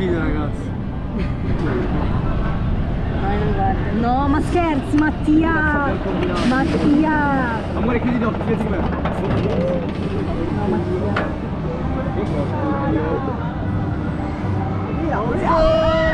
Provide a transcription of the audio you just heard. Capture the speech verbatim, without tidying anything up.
video, ragazzi. No, ma scherzi, Mattia! Mattia! Amore, chiudi gli occhi, chiudi me. No, Mattia. Via,